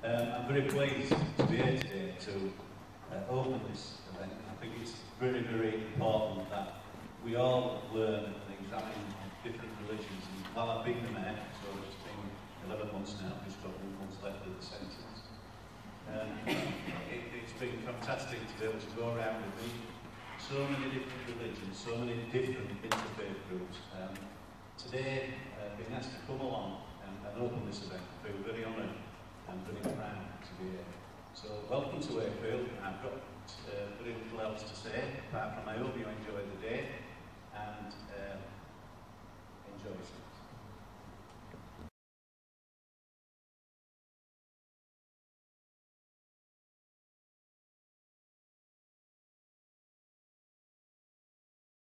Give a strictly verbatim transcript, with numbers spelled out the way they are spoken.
Um, I'm very pleased to be here today to uh, open this event. I think it's very, very important that we all learn and examine different religions. And while I've been the mayor, so it's been eleven months now, just got one month left of the sentence. Um, it, it's been fantastic to be able to go around and meet so many different religions, so many different interfaith groups. Um, today, uh, being asked to come along and, and open this event, I feel very honoured and very proud to be here. So, welcome to Wakefield. I've got uh, very little else to say, apart from I hope you enjoy the day, and uh,